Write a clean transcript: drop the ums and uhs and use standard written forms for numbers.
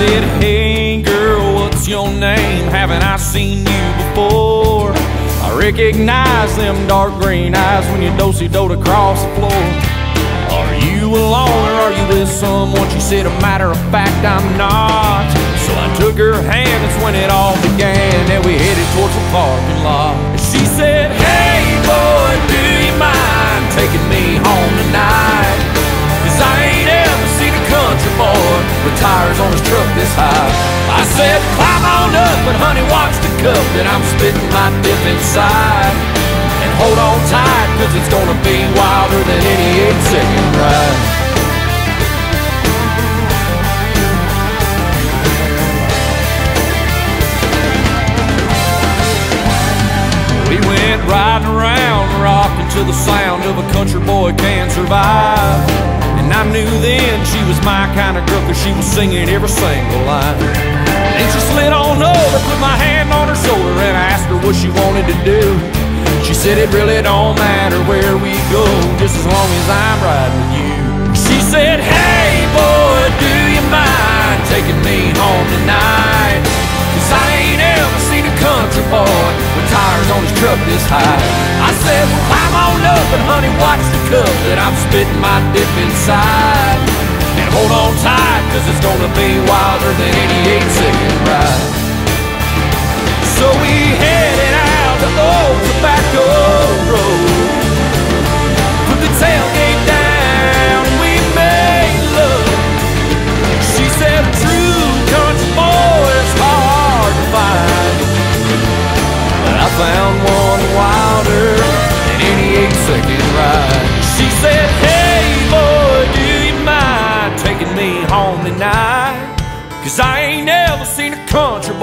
said, hey girl, what's your name? Haven't I seen you before? I recognize them dark green eyes when you do-si-doed across the floor. Are you alone or are you with someone? She said, a matter of fact, I'm not. So I took her hand, that's when it all began, and we headed towards the parking lot. And she said, hey boy, do you mind taking me home tonight? 'Cause I ain't ever seen a country boy with tires on his truck this high. I said, climb on up, but honey, watch the cup that I'm spitting my dip inside. And hold on tight, 'cause it's gonna be wilder than any 8-second ride. We went riding around, rocking to the sound of a country boy can survive. And I knew then she was my kind of girl, 'cause she was singing every single line. And she slid on over, put my hand on her shoulder, and I asked her what she wanted to do. She said, it really don't matter where we go, just as long as I'm riding with you. She said, hey boy, do you mind taking me home tonight? 'Cause I ain't ever seen a country boy with tires on his truck this high. I said, well, climb on up, and honey, watch the cup that I'm spitting my dip inside. And hold on tight, 'cause it's gonna be wilder than any 8-second ride. So we headed out the old tobacco road, put the tailgate down, and we made love. She said, a true country boy is hard to find, but I found one wilder than any 8-second ride. She said, hey boy, do you mind taking me home tonight? 'Cause I ain't never seen a country boy